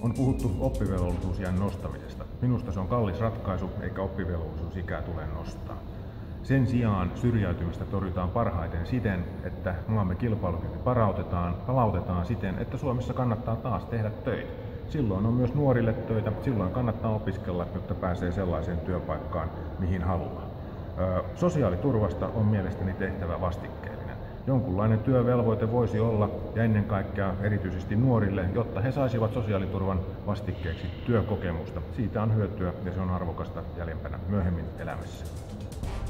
On puhuttu oppivelvollisuusiän nostamisesta. Minusta se on kallis ratkaisu, eikä oppivelvollisuusikää tule nostaa. Sen sijaan syrjäytymistä torjutaan parhaiten siten, että maamme kilpailukyky palautetaan siten, että Suomessa kannattaa taas tehdä töitä. Silloin on myös nuorille töitä, silloin kannattaa opiskella, jotta pääsee sellaiseen työpaikkaan, mihin haluaa. Sosiaaliturvasta on mielestäni tehtävä vastikkeellinen. Jonkunlainen työvelvoite voisi olla, ja ennen kaikkea erityisesti nuorille, jotta he saisivat sosiaaliturvan vastikkeeksi työkokemusta. Siitä on hyötyä ja se on arvokasta jäljempänä myöhemmin elämässä.